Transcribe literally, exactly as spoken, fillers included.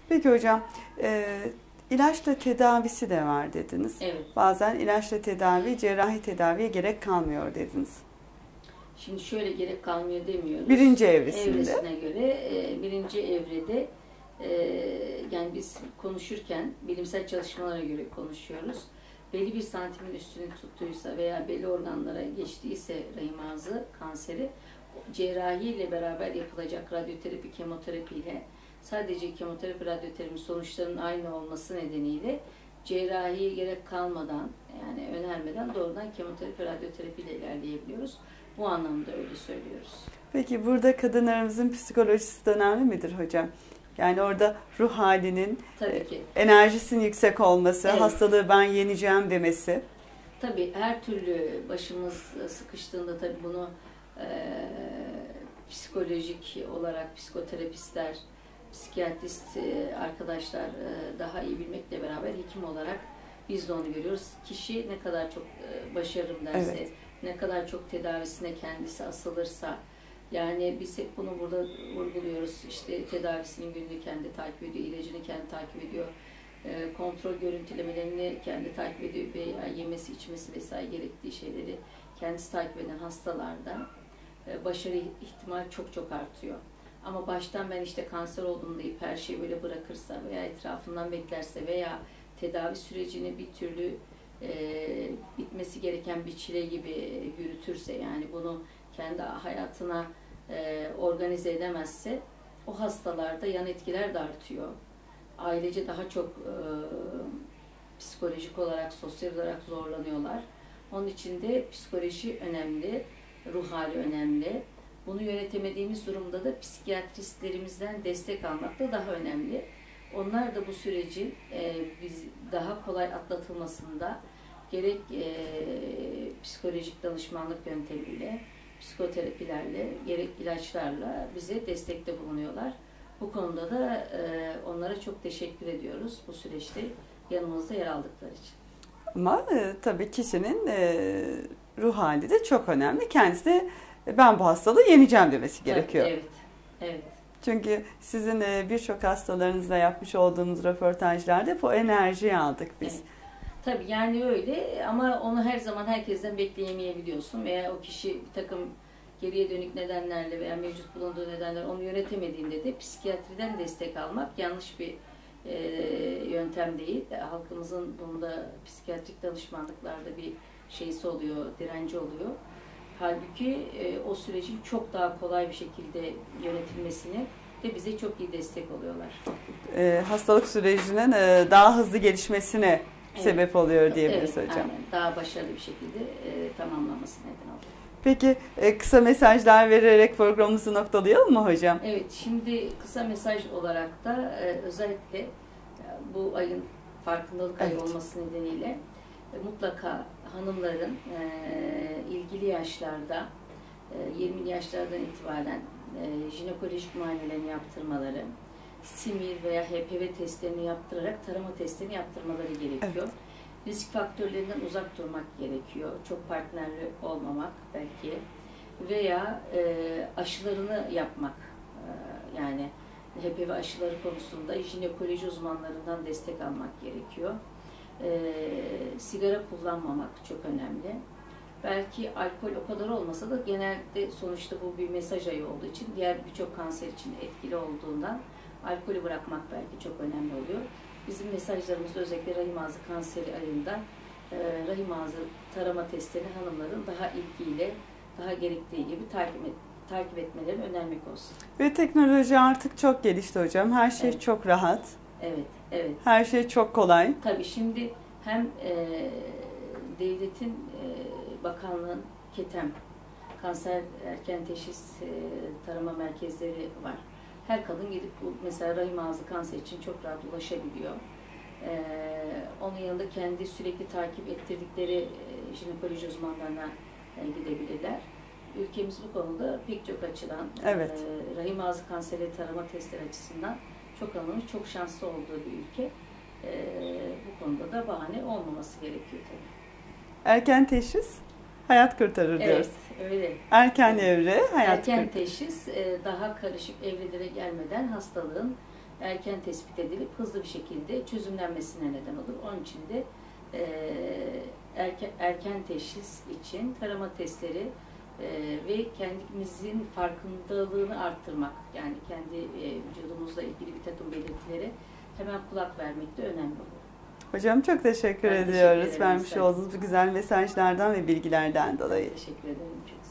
Peki hocam, e, ilaçla tedavisi de var dediniz. Evet. Bazen ilaçla tedavi, cerrahi tedaviye gerek kalmıyor dediniz. Şimdi şöyle gerek kalmıyor demiyoruz. Birinci evresinde. Evresine göre e, birinci evrede e, yani biz konuşurken bilimsel çalışmalara göre konuşuyoruz. Belli bir santimin üstünü tuttuysa veya belli organlara geçtiyse rahim ağzı kanseri, cerrahi ile beraber yapılacak radyoterapi, kemoterapi ile sadece kemoterapi, radyoterapi sonuçlarının aynı olması nedeniyle cerrahiye gerek kalmadan, yani önermeden doğrudan kemoterapi, radyoterapi ile ilerleyebiliyoruz. Bu anlamda öyle söylüyoruz. Peki burada kadınlarımızın psikolojisi de önemli midir hocam? Yani orada ruh halinin, Tabii ki. enerjisinin yüksek olması, Evet. hastalığı ben yeneceğim demesi. Tabii her türlü başımız sıkıştığında tabii bunu e, psikolojik olarak psikoterapistler, psikiyatrist e, arkadaşlar e, daha iyi bilmekle beraber hekim olarak biz de onu görüyoruz. Kişi ne kadar çok e, başarırım derse, Evet. ne kadar çok tedavisine kendisi asılırsa, yani biz hep bunu burada vurguluyoruz. İşte tedavisinin gününü kendi takip ediyor, ilacını kendi takip ediyor, e, kontrol görüntülemelerini kendi takip ediyor veya yemesi, içmesi vesaire gerektiği şeyleri kendisi takip eden hastalarda e, başarı ihtimali çok çok artıyor. Ama baştan ben işte kanser oldum deyip her şeyi böyle bırakırsa veya etrafından beklerse veya tedavi sürecini bir türlü e, bitmesi gereken bir çile gibi yürütürse, yani bunu kendi hayatına e, organize edemezse, o hastalarda yan etkiler de artıyor. Ailece daha çok e, psikolojik olarak, sosyal olarak zorlanıyorlar. Onun için de psikoloji önemli, ruh hali önemli. Bunu yönetemediğimiz durumda da psikiyatristlerimizden destek almak da daha önemli. Onlar da bu sürecin e, biz daha kolay atlatılmasında gerek e, psikolojik danışmanlık yöntemiyle, psikoterapilerle, gerek ilaçlarla bize destekte bulunuyorlar. Bu konuda da e, onlara çok teşekkür ediyoruz bu süreçte yanımızda yer aldıkları için. Ama e, tabii kişinin e, ruh hali de çok önemli. Kendisi de ben bu hastalığı yeneceğim demesi gerekiyor. Evet, evet. Çünkü sizin e, birçok hastalarınızla yapmış olduğunuz röportajlarda hep o enerjiyi aldık biz. Evet. Tabii yani öyle, ama onu her zaman herkesten bekleyemeyebiliyorsun veya o kişi bir takım geriye dönük nedenlerle veya mevcut bulunduğu nedenler onu yönetemediğinde de psikiyatriden destek almak yanlış bir e, yöntem değil. Halkımızın bunda psikiyatrik danışmanlıklarda bir şeysi oluyor, direnci oluyor. Halbuki e, o sürecin çok daha kolay bir şekilde yönetilmesini de bize çok iyi destek oluyorlar. E, hastalık sürecinin e, daha hızlı gelişmesine Evet. sebep oluyor diyebiliriz Evet, hocam. aynen. Daha başarılı bir şekilde e, tamamlaması neden oluyor. Peki e, kısa mesajlar vererek programımızı noktalayalım mı hocam? Evet, şimdi kısa mesaj olarak da e, özellikle e, bu ayın farkındalık ayı Evet. olması nedeniyle e, mutlaka hanımların e, ilgili yaşlarda e, yirmili yaşlardan itibaren e, jinekolojik muayenelerini yaptırmaları, simir veya H P V testlerini yaptırarak tarama testlerini yaptırmaları gerekiyor. Evet. Risk faktörlerinden uzak durmak gerekiyor. Çok partnerli olmamak belki. Veya e, aşılarını yapmak. E, yani H P V aşıları konusunda jinekoloji uzmanlarından destek almak gerekiyor. E, sigara kullanmamak çok önemli. Belki alkol o kadar olmasa da genelde sonuçta bu bir mesaj ayı olduğu için, diğer birçok kanser için etkili olduğundan alkolü bırakmak belki çok önemli oluyor. Bizim mesajlarımızda özellikle rahim ağzı kanseri ayında e, rahim ağzı tarama testlerini hanımların daha ilgiyle, daha gerektiği gibi takip, et, takip etmelerini önermek olsun. Ve teknoloji artık çok gelişti hocam. Her şey Evet. çok rahat. Evet, evet. Her şey çok kolay. Tabii şimdi hem e, devletin, e, bakanlığın KETEM, kanser erken teşhis e, tarama merkezleri var. Her kadın gidip bu mesela rahim ağzı kanser için çok rahat ulaşabiliyor. Ee, onun yanında kendi sürekli takip ettirdikleri e, jinekoloji uzmanlarına e, gidebilirler. Ülkemiz bu konuda pek çok açıdan, Evet. e, rahim ağzı kanseri tarama testleri açısından çok anlamlı, çok şanslı olduğu bir ülke. E, bu konuda da bahane olmaması gerekiyor tabii. Erken teşhis hayat kurtarır diyoruz. Evet, öyle. Erken evre hayat Erken kurtarır. teşhis e, daha karışık evrelere gelmeden hastalığın erken tespit edilip hızlı bir şekilde çözümlenmesine neden olur. Onun için de e, erken, erken teşhis için tarama testleri e, ve kendimizin farkındalığını arttırmak, yani kendi e, vücudumuzla ilgili bir takım belirtilere hemen kulak vermek de önemli olur. Hocam çok teşekkür Ben teşekkür ediyoruz ederim. vermiş olduğunuz bu güzel mesajlardan ve bilgilerden dolayı. Teşekkür ederim. Çok